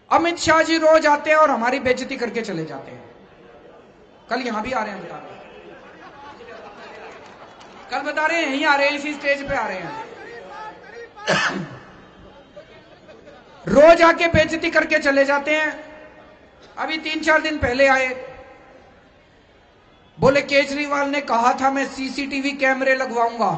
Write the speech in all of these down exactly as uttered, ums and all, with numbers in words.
अमित शाह जी रोज आते हैं और हमारी बेइज्जती करके चले जाते हैं। कल यहां भी आ रहे हैं, बता रहे हैं, कल बता रहे हैं यहीं आ रहे हैं, इसी स्टेज पे आ रहे हैं। रोज आके बेइज्जती करके चले जाते हैं। अभी तीन चार दिन पहले आए, बोले केजरीवाल ने कहा था मैं सीसीटीवी कैमरे लगवाऊंगा।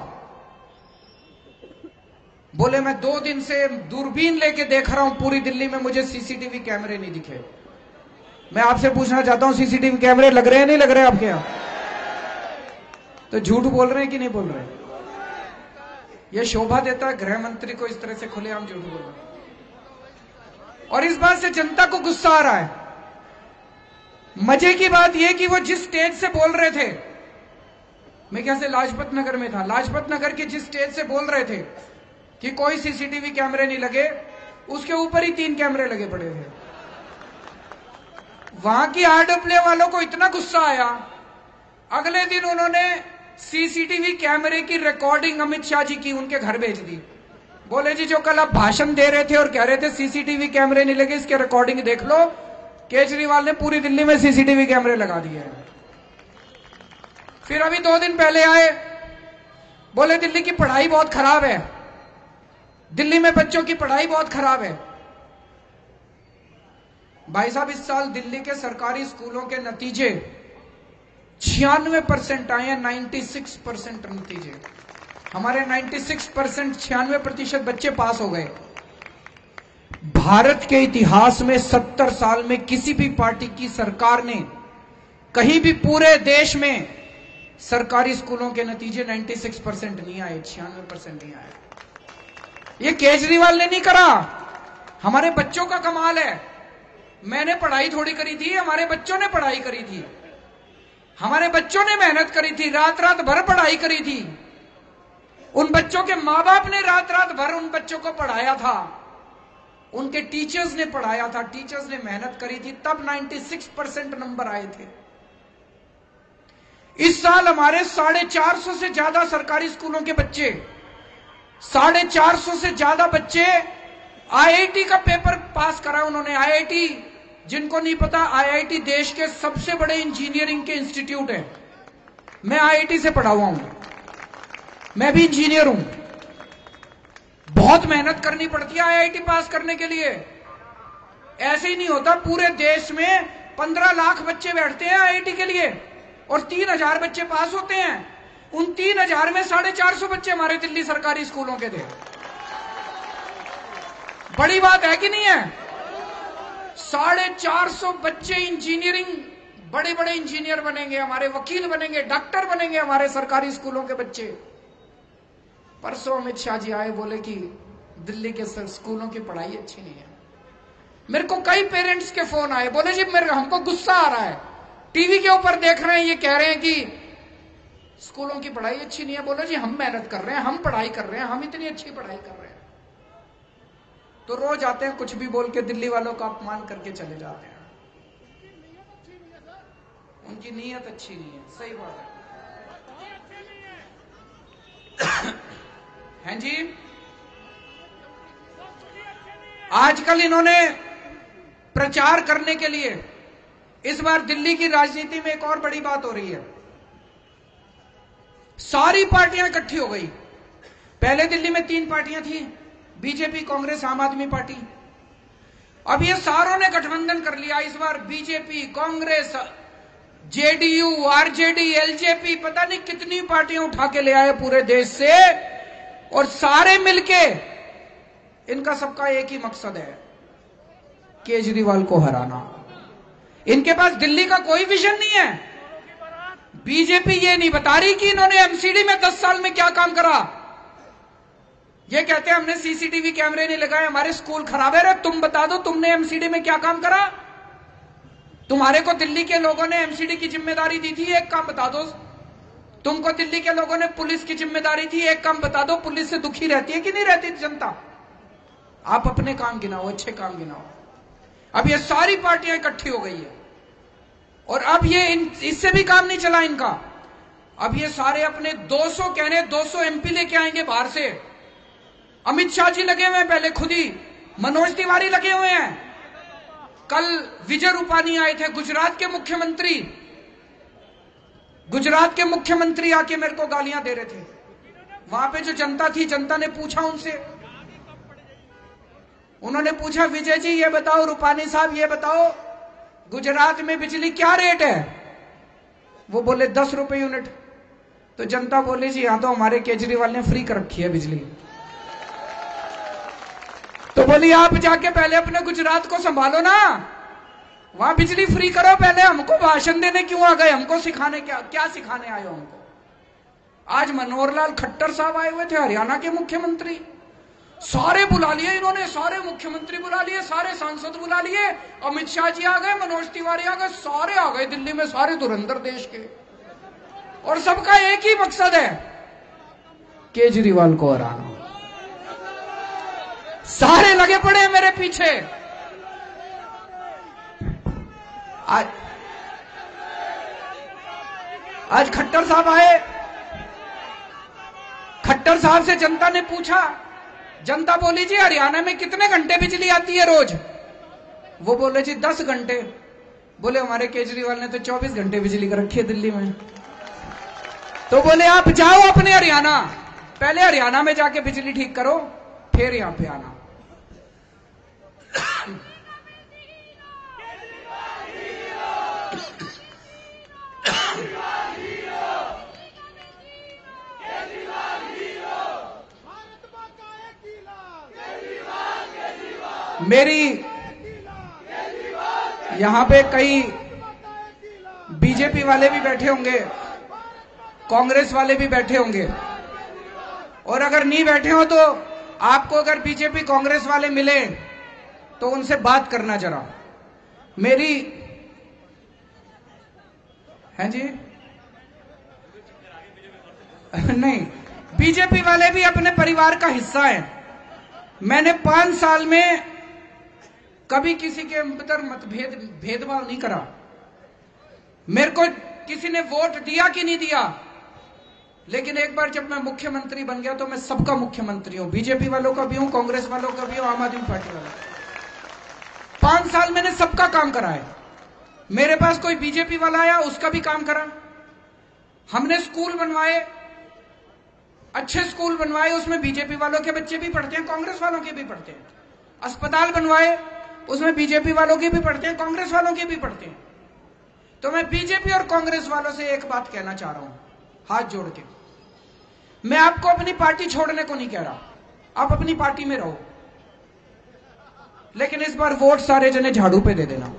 बोले मैं दो दिन से दूरबीन लेके देख रहा हूं पूरी दिल्ली में, मुझे सीसीटीवी कैमरे नहीं दिखे। मैं आपसे पूछना चाहता हूं सीसीटीवी कैमरे लग रहे हैं नहीं लग रहे आपके यहां? तो झूठ बोल रहे हैं कि नहीं बोल रहे? यह शोभा देता है गृह मंत्री को इस तरह से खुलेआम झूठ बोलना। और इस बात से जनता को गुस्सा आ रहा है। मजे की बात यह कि वो जिस स्टेज से बोल रहे थे, मैं कैसे लाजपत नगर में था, लाजपत नगर के जिस स्टेज से बोल रहे थे कि कोई सीसीटीवी कैमरे नहीं लगे, उसके ऊपर ही तीन कैमरे लगे पड़े थे। वहां की आरडब्ल्यू वालों को इतना गुस्सा आया, अगले दिन उन्होंने सीसीटीवी कैमरे की रिकॉर्डिंग अमित शाह जी की उनके घर भेज दी। बोले जी जो कल आप भाषण दे रहे थे और कह रहे थे सीसीटीवी कैमरे नहीं लगे, इसके रिकॉर्डिंग देख लो। केजरीवाल ने पूरी दिल्ली में सीसीटीवी कैमरे लगा दिए हैं। फिर अभी दो दिन पहले आए, बोले दिल्ली की पढ़ाई बहुत खराब है, दिल्ली में बच्चों की पढ़ाई बहुत खराब है। भाई साहब इस साल दिल्ली के सरकारी स्कूलों के नतीजे छियानवे परसेंट आए हैं, छियानवे परसेंट नतीजे हमारे छियानवे परसेंट छियानवे प्रतिशत बच्चे पास हो गए। भारत के इतिहास में सत्तर साल में किसी भी पार्टी की सरकार ने कहीं भी पूरे देश में सरकारी स्कूलों के नतीजे छियानवे परसेंट नहीं आए, छियानवे परसेंट नहीं आए। ये केजरीवाल ने नहीं करा, हमारे बच्चों का कमाल है। मैंने पढ़ाई थोड़ी करी थी, हमारे बच्चों ने पढ़ाई करी थी, हमारे बच्चों ने मेहनत करी थी, रात रात भर पढ़ाई करी थी। उन बच्चों के मां बाप ने रात रात भर उन बच्चों को पढ़ाया था, उनके टीचर्स ने पढ़ाया था, टीचर्स ने मेहनत करी थी, तब छियानवे परसेंट नंबर आए थे। इस साल हमारे साढ़े चार सौ से ज्यादा सरकारी स्कूलों के बच्चे, साढ़े चार सौ से ज्यादा बच्चे आईआईटी का पेपर पास करा उन्होंने। आईआईटी, जिनको नहीं पता, आईआईटी देश के सबसे बड़े इंजीनियरिंग के इंस्टीट्यूट है। मैं आईआईटी से पढ़ा हुआ हूं, मैं भी इंजीनियर हूं। बहुत मेहनत करनी पड़ती है आईआईटी पास करने के लिए। ऐसे ही नहीं होता, पूरे देश में पंद्रह लाख बच्चे बैठते हैं आईआईटी के लिए और तीन हजार बच्चे पास होते हैं। उन तीन हजार में साढ़े चार सौ बच्चे हमारे दिल्ली सरकारी स्कूलों के थे। बड़ी बात है कि नहीं है? साढ़े चार सौ बच्चे इंजीनियरिंग, बड़े बड़े इंजीनियर बनेंगे, हमारे वकील बनेंगे, डॉक्टर बनेंगे हमारे सरकारी स्कूलों के बच्चे। परसों अमित शाह जी आए, बोले कि दिल्ली के स्कूलों की पढ़ाई अच्छी नहीं है। मेरे को कई पेरेंट्स के फोन आए, बोले जी मेरे हमको गुस्सा आ रहा है, टीवी के ऊपर देख रहे हैं, ये कह रहे हैं कि स्कूलों की पढ़ाई अच्छी नहीं है। बोले जी हम मेहनत कर रहे हैं, हम पढ़ाई कर रहे हैं, हम इतनी अच्छी पढ़ाई कर रहे हैं। तो रोज आते हैं, कुछ भी बोल के दिल्ली वालों का अपमान करके चले जाते हैं। उनकी नीयत अच्छी नहीं है, सही बात है। हैं जी, आजकल इन्होंने प्रचार करने के लिए, इस बार दिल्ली की राजनीति में एक और बड़ी बात हो रही है, सारी पार्टियां इकट्ठी हो गई। पहले दिल्ली में तीन पार्टियां थी, बीजेपी, कांग्रेस, आम आदमी पार्टी। अब ये सारों ने गठबंधन कर लिया। इस बार BJP, Congress, JDU, RJD, LJP, पता नहीं कितनी पार्टियां उठा के ले आए पूरे देश से, और सारे मिलके, इनका सबका एक ही मकसद है, केजरीवाल को हराना। इनके पास दिल्ली का कोई विजन नहीं है। बीजेपी ये नहीं बता रही कि इन्होंने एमसीडी में दस साल में क्या काम करा। ये कहते हैं हमने सीसीटीवी कैमरे नहीं लगाए, हमारे स्कूल खराब है। रे तुम बता दो, तुमने एमसीडी में क्या काम करा? तुम्हारे को दिल्ली के लोगों ने एमसीडी की जिम्मेदारी दी थी, एक काम बता दो। तुमको दिल्ली के लोगों ने पुलिस की जिम्मेदारी थी, एक काम बता दो। पुलिस से दुखी रहती है कि नहीं रहती जनता? आप अपने काम गिनाओ, अच्छे काम गिनाओ। अब ये सारी पार्टियां इकट्ठी हो गई है, और अब ये इन, इससे भी काम नहीं चला इनका। अब ये सारे अपने दो सौ कहने दो सौ एमपी लेके आएंगे बाहर से। अमित शाह जी लगे हुए हैं, पहले खुद ही मनोज तिवारी लगे हुए हैं, कल विजय रूपानी आए थे, गुजरात के मुख्यमंत्री, गुजरात के मुख्यमंत्री आके मेरे को गालियां दे रहे थे। वहां पे जो जनता थी, जनता ने पूछा उनसे, उन्होंने पूछा विजय जी ये बताओ, रूपानी साहब ये बताओ, गुजरात में बिजली क्या रेट है? वो बोले दस रुपए यूनिट। तो जनता बोली जी यहां तो हमारे केजरीवाल ने फ्री कर रखी है बिजली। तो बोली आप जाके पहले अपने गुजरात को संभालो ना, वहां बिजली फ्री करो पहले, हमको भाषण देने क्यों आ गए? हमको सिखाने क्या क्या सिखाने आए हो हमको? आज मनोहर लाल खट्टर साहब आए हुए थे, हरियाणा के मुख्यमंत्री, सारे बुला लिए इन्होंने, सारे मुख्यमंत्री बुला लिए, सारे सांसद बुला लिए, अमित शाह जी आ गए, मनोज तिवारी आ गए, सारे आ गए दिल्ली में, सारे धुरंधर देश के, और सबका एक ही मकसद है, केजरीवाल को हराना। सारे लगे पड़े हैं मेरे पीछे। आज आज खट्टर साहब आए, खट्टर साहब से जनता ने पूछा, जनता बोली जी हरियाणा में कितने घंटे बिजली आती है रोज? वो बोले जी दस घंटे। बोले हमारे केजरीवाल ने तो चौबीस घंटे बिजली कर रखी है दिल्ली में। तो बोले आप जाओ अपने हरियाणा, पहले हरियाणा में जाके बिजली ठीक करो, फिर यहां पे आना। मेरी यहां पे कई बीजेपी वाले भी बैठे होंगे, कांग्रेस वाले भी बैठे होंगे, और अगर नहीं बैठे हो तो आपको अगर बीजेपी कांग्रेस वाले मिले तो उनसे बात करना जरा। मेरी है जी नहीं, बीजेपी वाले भी अपने परिवार का हिस्सा है। मैंने पांच साल में कभी किसी के अंदर मतभेद भेदभाव नहीं करा। मेरे को किसी ने वोट दिया कि नहीं दिया, लेकिन एक बार जब मैं मुख्यमंत्री बन गया तो मैं सबका मुख्यमंत्री हूं, बीजेपी वालों का भी हूं, कांग्रेस वालों का भी हूं, आम आदमी पार्टी वालों का। पांच साल मैंने सबका काम करा है। मेरे पास कोई बीजेपी वाला आया, उसका भी काम करा। हमने स्कूल बनवाए, अच्छे स्कूल बनवाए, उसमें बीजेपी वालों के बच्चे भी पढ़ते हैं, कांग्रेस वालों के भी पढ़ते हैं। अस्पताल बनवाए, उसमें बीजेपी वालों के भी पढ़ते हैं, कांग्रेस वालों के भी पढ़ते हैं। तो मैं बीजेपी और कांग्रेस वालों से एक बात कहना चाह रहा हूं, हाथ जोड़ के। मैं आपको अपनी पार्टी छोड़ने को नहीं कह रहा, आप अपनी पार्टी में रहो, लेकिन इस बार वोट सारे जने झाड़ू पे दे देना।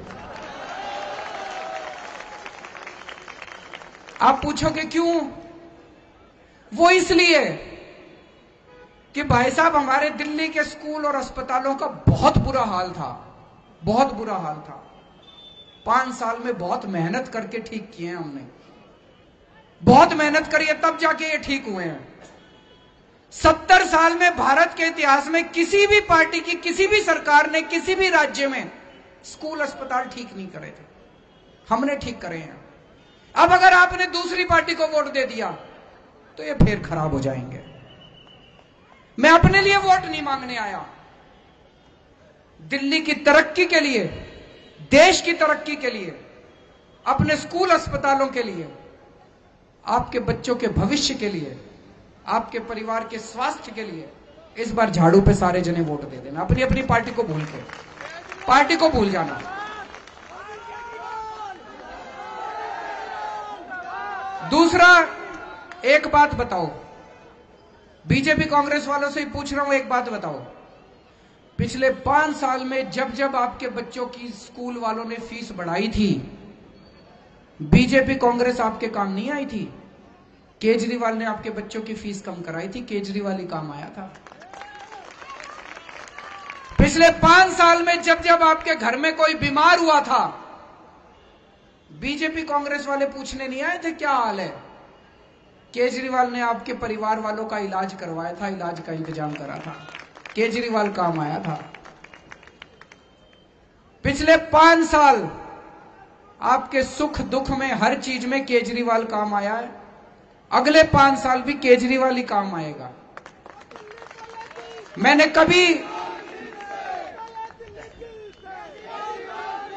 आप पूछोगे क्यों? वो इसलिए कि भाई साहब हमारे दिल्ली के स्कूल और अस्पतालों का बहुत बुरा हाल था, बहुत बुरा हाल था। पांच साल में बहुत मेहनत करके ठीक किए हैं हमने, बहुत मेहनत करी है, तब जाके ये ठीक हुए हैं। सत्तर साल में भारत के इतिहास में किसी भी पार्टी की किसी भी सरकार ने किसी भी राज्य में स्कूल अस्पताल ठीक नहीं करे थे, हमने ठीक करे हैं। अब अगर आपने दूसरी पार्टी को वोट दे दिया तो ये फिर खराब हो जाएंगे। मैं अपने लिए वोट नहीं मांगने आया, दिल्ली की तरक्की के लिए, देश की तरक्की के लिए, अपने स्कूल अस्पतालों के लिए, आपके बच्चों के भविष्य के लिए, आपके परिवार के स्वास्थ्य के लिए इस बार झाड़ू पे सारे जने वोट दे देना। अपनी अपनी पार्टी को भूल के, पार्टी को भूल जाना। दूसरा, एक बात बताओ, बीजेपी कांग्रेस वालों से ही पूछ रहा हूं, एक बात बताओ, पिछले पांच साल में जब जब आपके बच्चों की स्कूल वालों ने फीस बढ़ाई थी, बीजेपी कांग्रेस आपके काम नहीं आई थी? केजरीवाल ने आपके बच्चों की फीस कम कराई थी, केजरीवाल ही काम आया था। पिछले पांच साल में जब जब आपके घर में कोई बीमार हुआ था, बीजेपी कांग्रेस वाले पूछने नहीं आए थे क्या हाल है? केजरीवाल ने आपके परिवार वालों का इलाज करवाया था, इलाज का इंतजाम करा था, केजरीवाल काम आया था। पिछले पांच साल आपके सुख दुख में हर चीज में केजरीवाल काम आया है, अगले पांच साल भी केजरीवाल ही काम आएगा। मैंने कभी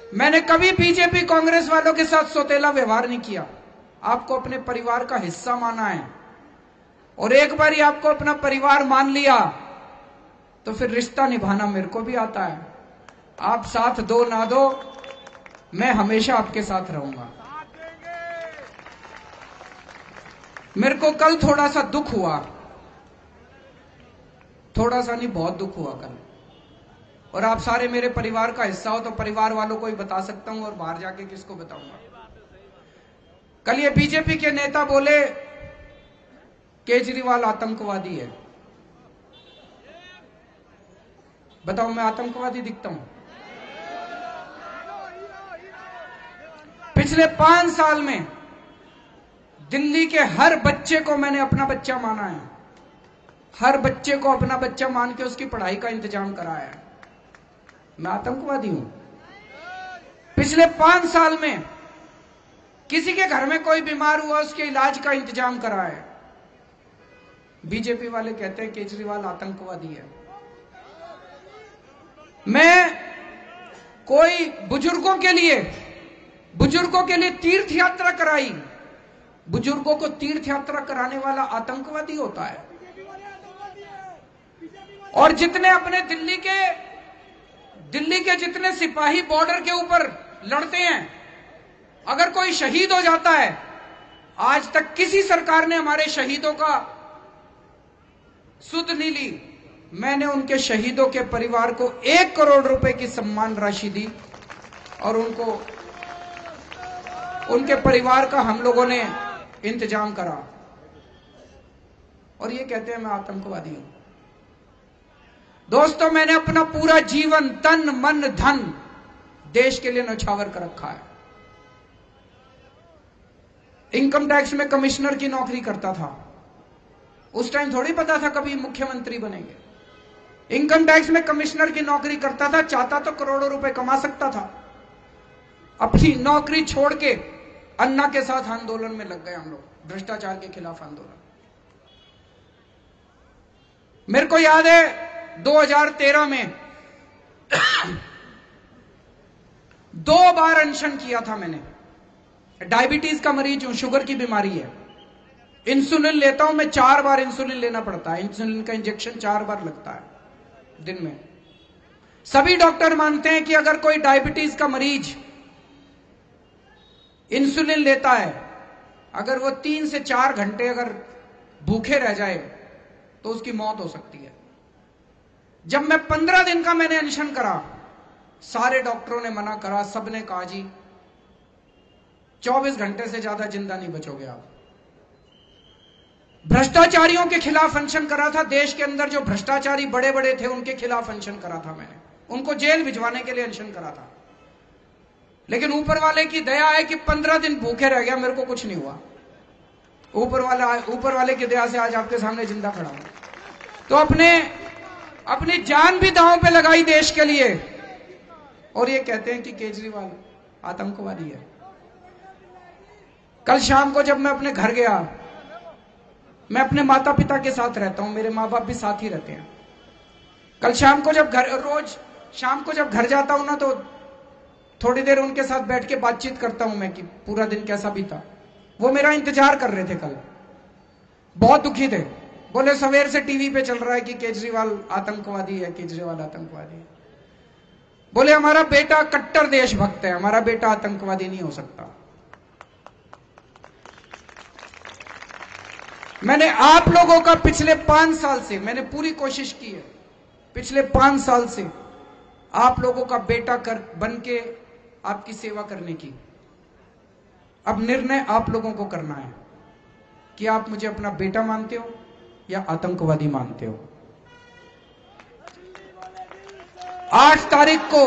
मैंने कभी बीजेपी कांग्रेस वालों के साथ सौतेला व्यवहार नहीं किया। आपको अपने परिवार का हिस्सा माना है, और एक बार ही आपको अपना परिवार मान लिया तो फिर रिश्ता निभाना मेरे को भी आता है। आप साथ दो ना दो, मैं हमेशा आपके साथ रहूंगा। मेरे को कल थोड़ा सा दुख हुआ, थोड़ा सा नहीं बहुत दुख हुआ कल, और आप सारे मेरे परिवार का हिस्सा हो तो परिवार वालों को ही बता सकता हूं, और बाहर जाके किसको बताऊंगा। कल ये बीजेपी के नेता बोले केजरीवाल आतंकवादी है। बताओ मैं आतंकवादी दिखता हूं? पिछले पांच साल में दिल्ली के हर बच्चे को मैंने अपना बच्चा माना है, हर बच्चे को अपना बच्चा मान के उसकी पढ़ाई का इंतजाम कराया है। मैं आतंकवादी हूं? पिछले पांच साल में किसी के घर में कोई बीमार हुआ उसके इलाज का इंतजाम कराया है। बीजेपी वाले कहते हैं केजरीवाल आतंकवादी है। मैं कोई बुजुर्गों के लिए बुजुर्गों के लिए तीर्थ यात्रा कराई, बुजुर्गों को तीर्थ यात्रा कराने वाला आतंकवादी होता है? और जितने अपने दिल्ली के दिल्ली के जितने सिपाही बॉर्डर के ऊपर लड़ते हैं, अगर कोई शहीद हो जाता है, आज तक किसी सरकार ने हमारे शहीदों का सुध नहीं ली। मैंने उनके शहीदों के परिवार को एक करोड़ रुपए की सम्मान राशि दी, और उनको उनके परिवार का हम लोगों ने इंतजाम करा, और ये कहते हैं मैं आतंकवादी हूं। दोस्तों, मैंने अपना पूरा जीवन तन मन धन देश के लिए न्यौछावर कर रखा है। इनकम टैक्स में कमिश्नर की नौकरी करता था, उस टाइम थोड़ी पता था कभी मुख्यमंत्री बनेंगे। इनकम टैक्स में कमिश्नर की नौकरी करता था, चाहता तो करोड़ों रुपए कमा सकता था। अपनी नौकरी छोड़ के अन्ना के साथ आंदोलन में लग गए हम लोग, भ्रष्टाचार के खिलाफ आंदोलन। मेरे को याद है दो हज़ार तेरह में दो बार अनशन किया था मैंने। डायबिटीज का मरीज हूं, शुगर की बीमारी है, इंसुलिन लेता हूं मैं, चार बार इंसुलिन लेना पड़ता है। इंसुलिन का इंजेक्शन चार बार लगता है दिन में। सभी डॉक्टर मानते हैं कि अगर कोई डायबिटीज का मरीज इंसुलिन लेता है, अगर वो तीन से चार घंटे अगर भूखे रह जाए तो उसकी मौत हो सकती है। जब मैं पंद्रह दिन का मैंने अनशन करा, सारे डॉक्टरों ने मना करा, सबने कहा जी चौबीस घंटे से ज्यादा जिंदा नहीं बचोगे आप। भ्रष्टाचारियों के खिलाफ अनशन करा था, देश के अंदर जो भ्रष्टाचारी बड़े बड़े थे उनके खिलाफ अनशन करा था मैंने, उनको जेल भिजवाने के लिए अनशन करा था। लेकिन ऊपर वाले की दया है कि पंद्रह दिन भूखे रह गया, मेरे को कुछ नहीं हुआ। ऊपर वाला ऊपर वाले की दया से आज आपके सामने जिंदा खड़ा हूं। तो अपने अपनी जान भी दांव पे लगाई देश के लिए, और ये कहते हैं कि केजरीवाल आतंकवादी है। कल शाम को जब मैं अपने घर गया, मैं अपने माता पिता के साथ रहता हूं, मेरे माँ बाप भी साथ ही रहते हैं। कल शाम को जब घर रोज शाम को जब घर जाता हूं ना, तो थोड़ी देर उनके साथ बैठ के बातचीत करता हूं मैं कि पूरा दिन कैसा बीता। वो मेरा इंतजार कर रहे थे, कल बहुत दुखी थे। बोले सवेर से टीवी पे चल रहा है कि केजरीवाल आतंकवादी है, केजरीवाल आतंकवादी है। बोले हमारा बेटा कट्टर देशभक्त है, हमारा बेटा आतंकवादी नहीं हो सकता। मैंने आप लोगों का पिछले पांच साल से मैंने पूरी कोशिश की है, पिछले पांच साल से आप लोगों का बेटा कर बन के आपकी सेवा करने की। अब निर्णय आप लोगों को करना है कि आप मुझे अपना बेटा मानते हो या आतंकवादी मानते हो। आठ तारीख को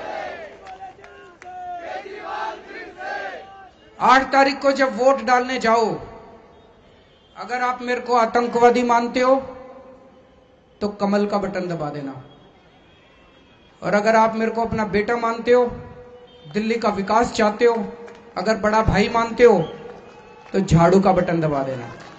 आठ तारीख को जब वोट डालने जाओ, अगर आप मेरे को आतंकवादी मानते हो तो कमल का बटन दबा देना, और अगर आप मेरे को अपना बेटा मानते हो, दिल्ली का विकास चाहते हो, अगर बड़ा भाई मानते हो तो झाड़ू का बटन दबा देना।